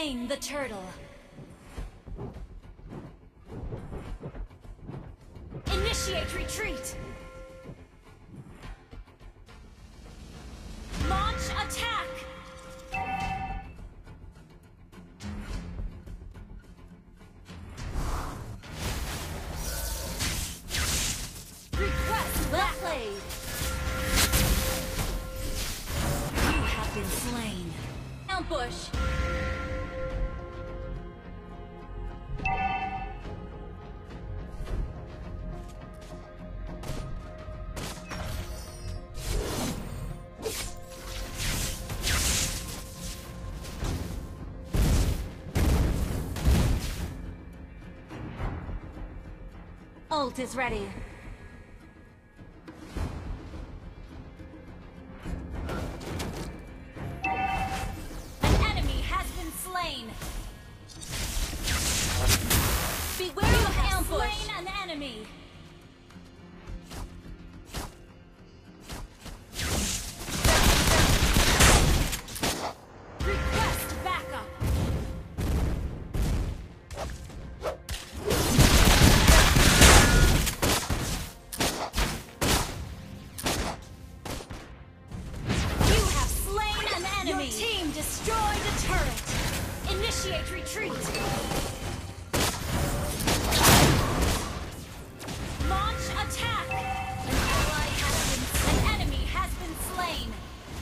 slain the turtle. Initiate retreat. Launch attack. Request Blacklade. You have been slain. Ambush. Ult is ready. An enemy has been slain. Beware of ambush. Slain an enemy. Request backup. Your team destroyed a turret. Initiate retreat. Launch attack. An enemy has been slain.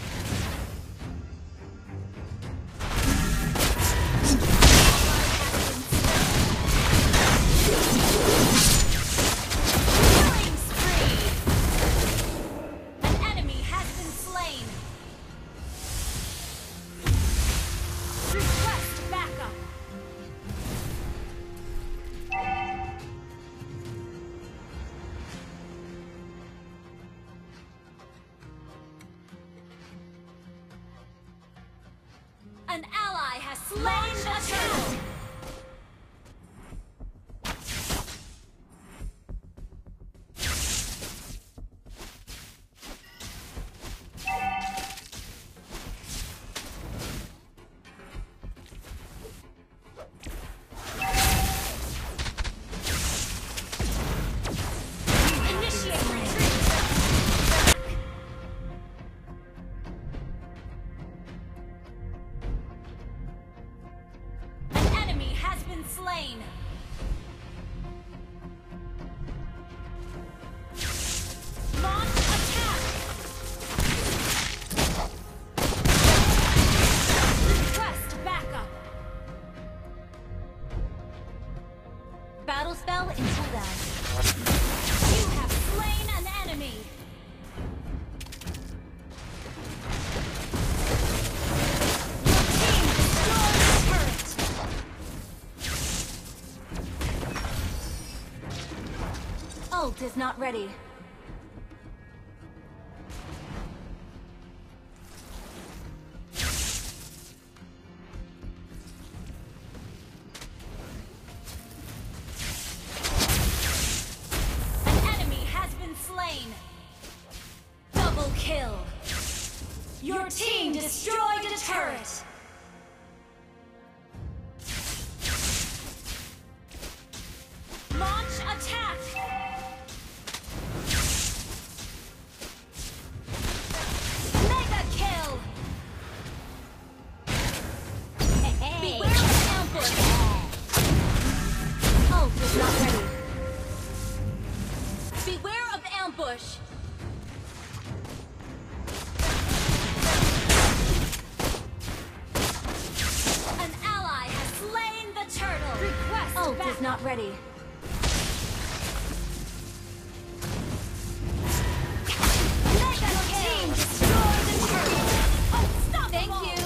Killing spree. An enemy has been slain. Request backup. An ally has slain the turtle. Slain. Launch attack. Request backup. Battle spell in cooldown. You have slain an enemy. Ult is not ready. An enemy has been slain. Double kill. Your team destroyed a turret. Launch attack. Beware of ambush. An ally has slain the turtle. Request ult is not ready. Your team destroyed the turtle. Oh, stop! Thank you.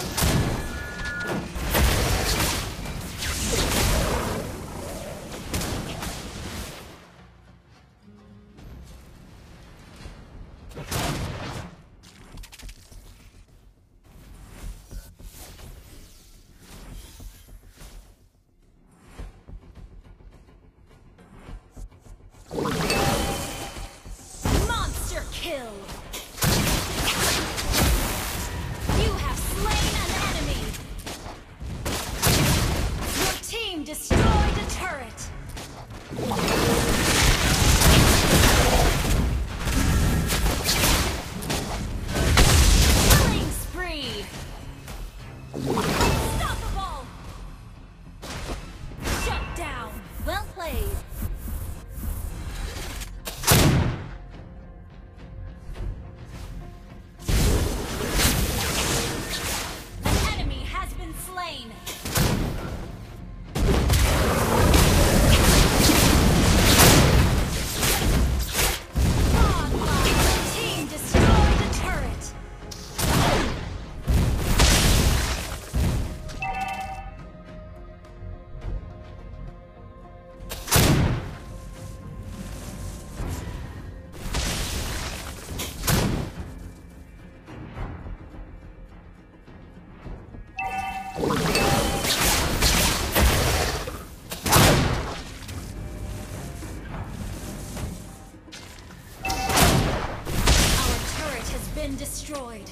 You have slain an enemy! been destroyed.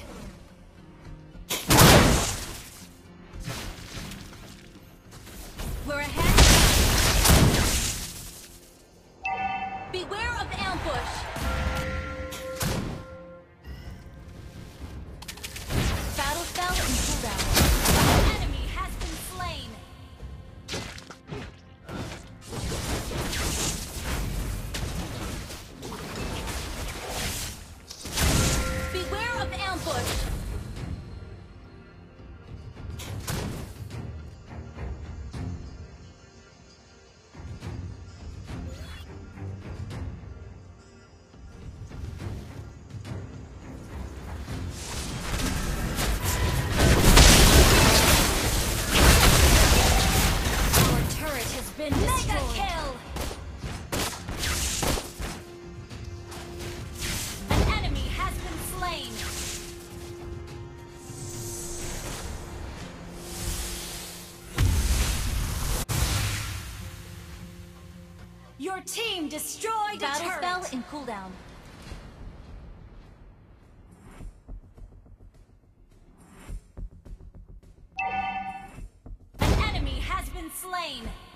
We're ahead. Beware of ambush. Battle fell in cooldown. An enemy has been slain. Beware of ambush. Mega kill! An enemy has been slain. Your team destroyed a Battle turret. spell in cooldown. An enemy has been slain.